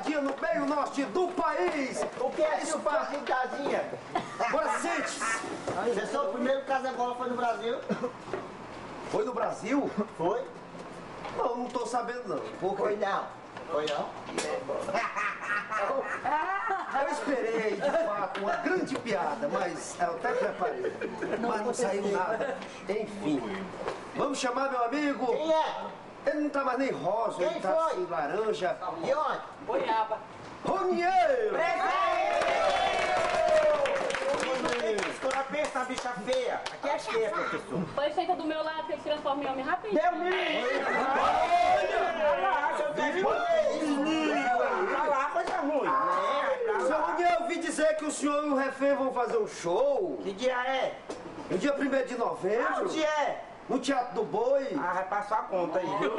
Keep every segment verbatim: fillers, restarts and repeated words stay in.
piadinha no meio norte do país. O que é isso, Pazinha? Agora sente-se. Professor, o primeiro casa-bola foi no Brasil? Foi no Brasil? Foi? Não, não tô sabendo não. Por Foi quê? não. Foi não? Eu esperei, de fato, uma grande piada, mas eu até preparei. Mas não saiu nada. Enfim. Vamos chamar meu amigo? Quem é? Ele não tá mais nem rosa, Quem ele tá foi? assim, laranja. E onde? Goiaba. Ronieiro! Escola pensa, bicha feia. Aqui é feia, professor. Pois senta do meu lado que ele se transforma em homem rapidinho. Deu mim! Olha! Seu menino! Olha lá, coisa ruim. Seu Roniero, eu ouvi dizer que o senhor e o Refém vão fazer um show Que dia é? no dia primeiro de Ah, novembro, o dia é? no Teatro do Boi. Ah, vai passar a conta aí, viu?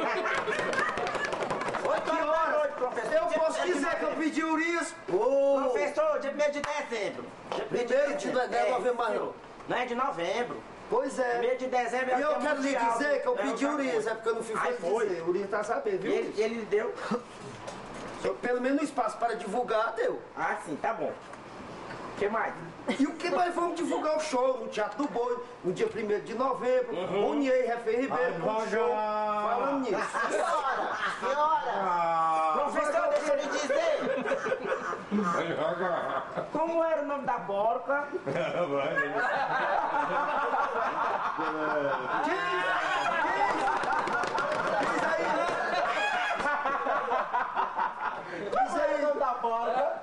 Oito Que horas da hora? noite, professor. Eu Dia posso primeiro de dizer que eu novembro. pedi Urias. Ô, Professor, dia primeiro de dezembro. Dia Primeiro de dezembro, novembro, mais não. Não é de novembro. Pois é. Primeiro de dezembro é E o eu dia quero lhe mundial. dizer que eu É, pedi eu Urias, sabia. é porque eu não fui Ai, foi foi. dizer. Urias tá sabendo, viu? Ele, ele deu. Eu, pelo menos no espaço para divulgar, deu. Ah, sim, tá bom. O que mais? E o que mais vamos divulgar o show no Teatro do Boi, no dia primeiro de novembro, Uhum. Ronier e Refém Ribeiro com o show. Falando nisso. Que hora? Que hora? Professor, deixa eu lhe dizer. Como era o nome da porca? Diz aí, Como era o nome da porca?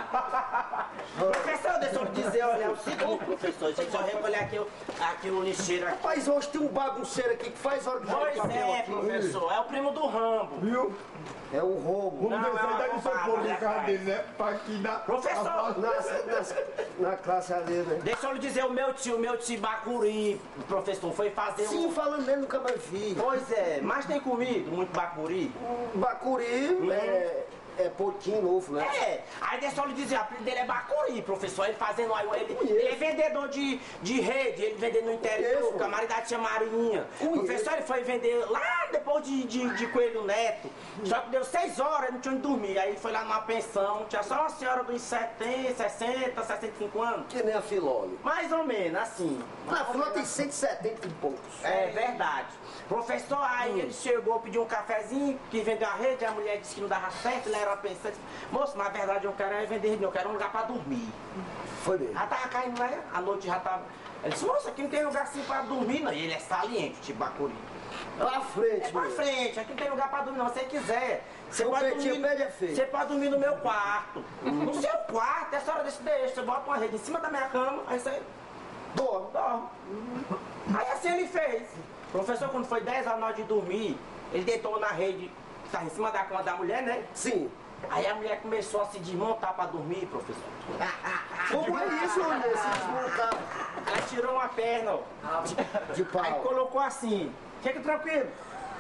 Professor, deixa eu lhe dizer, olha, é o seguinte, professor, deixa eu recolher aqui, o- aqui o lixeiro aqui. rapaz, hoje tem um bagunceiro aqui que faz hora que joga Pois papel é, aqui. professor, é o primo do Rambo. Viu? É o roubo. Vamos Não, ver se é uma deve ser roubada, pôr no né, carro pai? dele, né? Pra aqui na... Professor! Na, na, na classe ali, né? Deixa eu lhe dizer, o meu tio, o meu tio Bacuri, professor, foi fazer Sim, um... falando nele, nunca mais vi. Pois é, mas tem comido muito Bacuri? Bacuri é, é pouquinho novo, né? É, aí deixa eu lhe dizer, o apelido dele é Bacuri, professor, ele fazendo aí, ele, ele é vendedor de, de rede, ele vendendo no interior, Conheço. com a maridade tinha Marinha. Conheço. Professor, ele foi vender lá depois de, de, de Coelho Neto, só que deu seis horas, ele não tinha onde dormir, aí ele foi lá numa pensão, tinha só uma senhora dos setenta, sessenta, sessenta e cinco anos, Que nem a Filole. mais ou menos, assim. A Filole tem cento e setenta e poucos. É verdade. Professor, aí ele chegou, pediu um cafezinho, que vendeu a rede, a mulher disse que não dava certo, ele era uma pensão. Disse, moço, na verdade eu quero é vender rede, eu quero um lugar pra dormir. Foi mesmo. Já tava caindo, né? A noite já tava. Ele disse, moço, aqui não tem lugar assim pra dormir, não. E ele é saliente, tipo Bacuri. Pra frente, É pra meu. frente, aqui não tem lugar pra dormir, não. Se você quiser. Você Seu pode pretinho dormir. pede é feio. Você pode dormir no meu quarto. No seu quarto, essa hora desse deixa. Você bota uma rede em cima da minha cama, aí você Dorme. dorme. Aí assim ele fez. Professor, quando foi dez horas na hora de dormir, ele deitou na rede, que estava em cima da cama da mulher, né? Sim. Aí a mulher começou a se desmontar pra dormir, professor. Como é isso, Ronier? Se desmontar Ela tirou uma perna, ó. de Aí pau. colocou assim, fica tranquilo.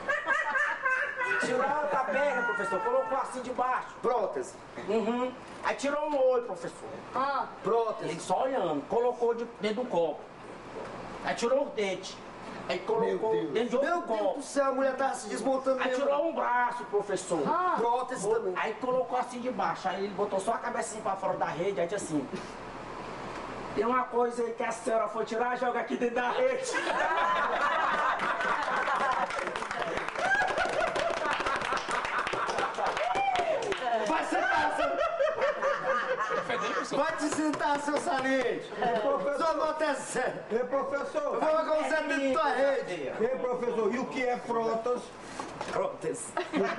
Tirou a outra perna, professor, colocou assim debaixo. Prótese. Uhum. Aí tirou um olho, professor. Ah, Prótese. Ele só olhando, colocou de, dentro do copo. Aí tirou os dentes. Aí colocou Deus. dentro de Meu outro Deus copo. do céu, a mulher tava se desmontando Aí mesmo. tirou um braço, professor. ah. Prótese também. Aí colocou assim de baixo, aí ele botou só a cabecinha pra fora da rede, aí disse assim. Tem uma coisa aí que a senhora foi tirar, joga aqui dentro da rede. Vai sentar, seu... Vai te sentar, seu saliente. Sua nota é zero. Ei, professor! Eu vou colocar você dentro da tua rede. Ei, professor, e o que é frotas? Prótese.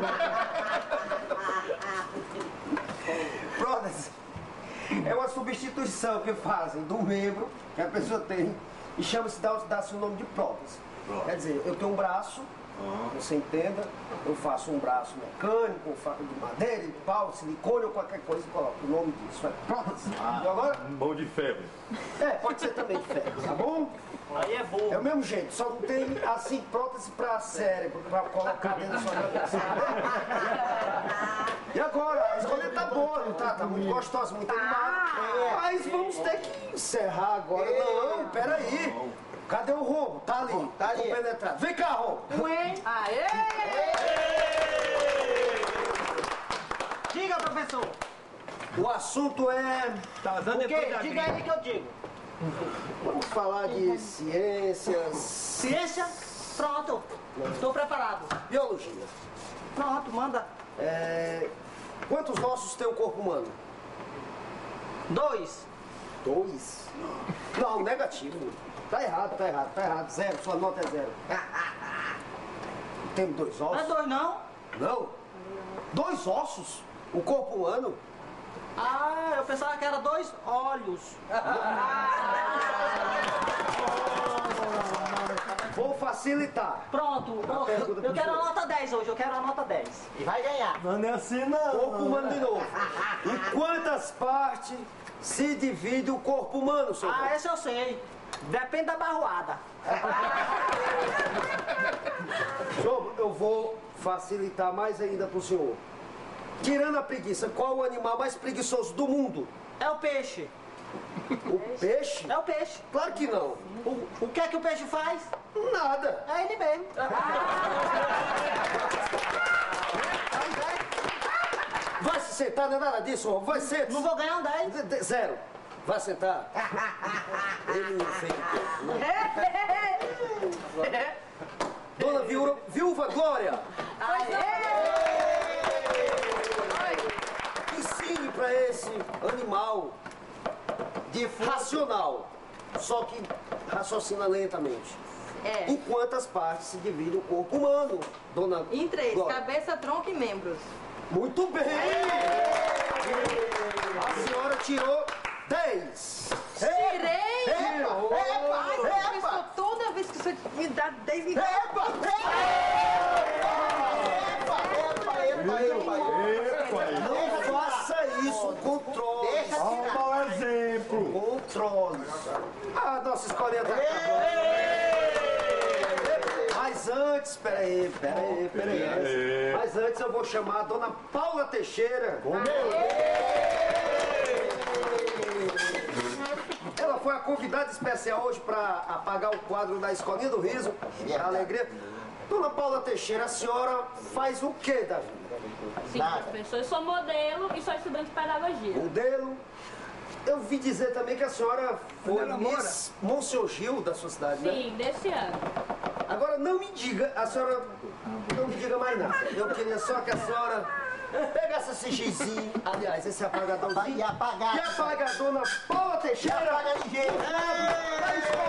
Prótese é uma substituição que fazem do membro que a pessoa tem e chama-se, dá- dá-se o nome de prótese. Quer dizer, eu tenho um braço, você entenda, eu faço um braço mecânico, eu faço de madeira, de pau, silicone ou qualquer coisa e coloco o nome disso. É prótese. E agora? Um bom de ferro. É, pode ser também de ferro, tá bom? Aí é bom. É o mesmo jeito, só não tem assim prótese pra cérebro, pra colocar dentro da sua cabeça. E agora, a escolha tá boa, não tá? Tá muito gostosa, muito animada. Mas vamos ter que encerrar agora. Não, peraí. Cadê o roubo? Tá ali, tá ali. Compenetrado. Vem cá, roubo. Aê! Diga, professor. O assunto é... Tá dando O quê? depois da Diga briga. aí que eu digo. Vamos falar de ciências... Ciência? Pronto. Estou preparado. Biologia. Pronto, manda. É... Quantos ossos tem o corpo humano? Dois. Dois? Não, negativo. Tá errado, tá errado, tá errado. Zero, sua nota é zero. Tem dois Não é ossos? dois, não? Não. Dois ossos? O corpo humano? Ah, eu pensava que era dois olhos. Vou facilitar. Pronto. Eu, pergunta eu pro quero a senhor. nota dez hoje, eu quero a nota dez. E vai ganhar. Não é assim não. Corpo humano de novo. Em quantas partes se divide o corpo humano, senhor? Ah, esse eu sei. Depende da barroada. Senhor, eu vou facilitar mais ainda pro senhor. Tirando a preguiça, qual o animal mais preguiçoso do mundo? É o peixe. O peixe? É o peixe. Claro que não. O, o que é que o peixe faz? Nada. É ele mesmo. Vai se sentar, não é nada disso, ó. Vai ser. Não vou ganhar um dez. De- de- Zero. Vai sentar. Ele não fez. Dona Viúva, Viúva Glória, ensine para esse animal de racional, só que raciocina lentamente. É. Em quantas partes se divide o corpo humano, Dona Em três, Glória? cabeça, tronco e membros. Muito bem! A senhora tirou dez. Tirei! Tirou! Ai, professor, toda vez que você me dá dez me dá. Não faça isso, controle. Olha um mau exemplo. Controle. Ah, nossa escolinha tá acabando. Mas antes, peraí, peraí, peraí. Mas antes eu vou chamar a Dona Paula Teixeira. Ela foi a convidada especial hoje para apagar o quadro da Escolinha do Riso, a alegria. Dona Paula Teixeira, a senhora faz o quê da vida? Sim, professor. Eu sou modelo e sou estudante de pedagogia. Modelo. Eu vi dizer também que a senhora foi Miss Monsenhor Gil da sua cidade, né? Sim, desse ano. Agora não me diga, a senhora não me diga mais nada. Eu queria só que a senhora pegasse esse gizinho, aliás, esse apagadorzinho. E apagar. E apaga a Dona Paula Teixeira. Apaga ligeiro. Da escola.